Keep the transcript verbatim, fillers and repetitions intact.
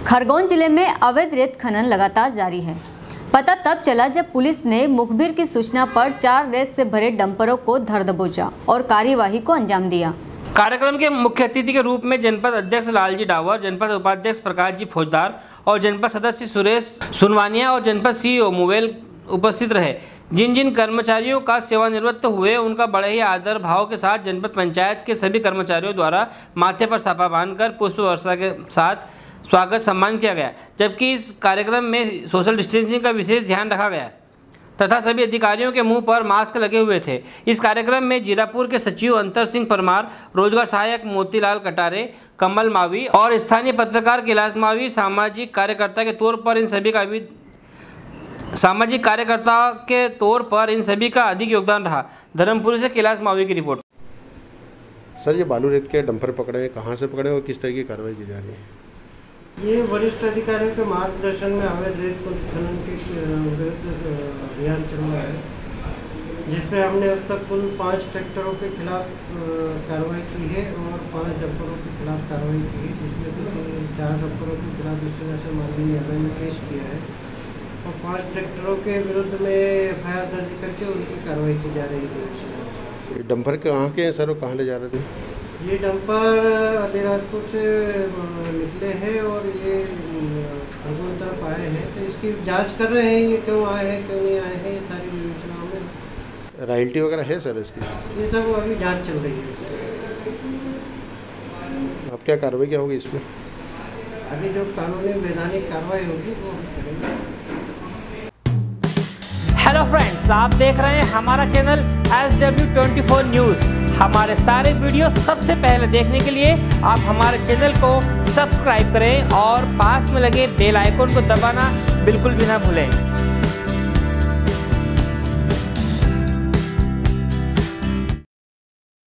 खरगोन जिले में अवैध रेत खनन लगातार जारी है। पता तब चला जब पुलिस ने मुखबिर की सूचना पर चार रेत से भरे डंपरों को धर दबोचा और कार्यवाही को अंजाम दिया। कार्यक्रम के मुख्य अतिथि के रूप में जनपद अध्यक्ष लालजी डावर, जनपद उपाध्यक्ष प्रकाश जी फौजदार और जनपद सदस्य सुरेश सुनवानिया और जनपद सीईओ मोबाइल उपस्थित रहे। जिन जिन कर्मचारियों का सेवानिवृत्त हुए उनका बड़े ही आदर भाव के साथ जनपद पंचायत के सभी कर्मचारियों द्वारा माथे पर साफा बांधकर पुष्प वर्षा के साथ स्वागत सम्मान किया गया, जबकि इस कार्यक्रम में सोशल डिस्टेंसिंग का विशेष ध्यान रखा गया तथा सभी अधिकारियों के मुंह पर मास्क लगे हुए थे। इस कार्यक्रम में जीरापुर के सचिव अंतर सिंह परमार, रोजगार सहायक मोतीलाल कटारे, कमल मावी और स्थानीय पत्रकार कैलाश मावी सामाजिक कार्यकर्ता के तौर पर इन सभी का भी सामाजिक कार्यकर्ता के तौर पर इन सभी का अधिक योगदान रहा। धर्मपुरी से कैलाश मावी की रिपोर्ट। सर, ये बालू रेत के डंपर पकड़े हैं, कहाँ से पकड़े और किस तरह की कार्रवाई की जा रही है? ये वरिष्ठ अधिकारियों के मार्गदर्शन में अवैध रेत खनन के विरुद्ध अभियान चल रहा है, जिसमें हमने अब तक कुल पाँच ट्रैक्टरों के खिलाफ कार्रवाई की है और पाँच डंपरों के खिलाफ कार्रवाई की है, जिसमें से चार डंपरों के खिलाफ इस तरह से माननीय न्यायालय में पेश किया है और पाँच ट्रैक्टरों के विरुद्ध में एफ आई आर दर्ज करके उनकी कार्रवाई की जा रही है। ये डंपर कहाँ के हैं सर और कहाँ ले जा रहे थे? ये डंपर अलीराजपुर से निकले हैं और ये खरगोन तरफ आए हैं, तो इसकी जांच कर रहे हैं ये क्यों आए हैं क्यों नहीं आए हैं, ये सारी विवेचनाओं में। रॉयल्टी वगैरह है सर इसकी? ये सब अभी जांच चल रही है। अब क्या कार्रवाई क्या होगी इसमें? अभी जो कानूनी वैधानिक कार्रवाई होगी वो करेंगे। हेलो फ्रेंड्स, आप देख रहे हैं हमारा channel S W twenty four news. हमारे सारे वीडियो सबसे पहले देखने के लिए आप हमारे चैनल को सब्सक्राइब करें और पास में लगे बेल आइकन को दबाना बिल्कुल भी ना भूलें।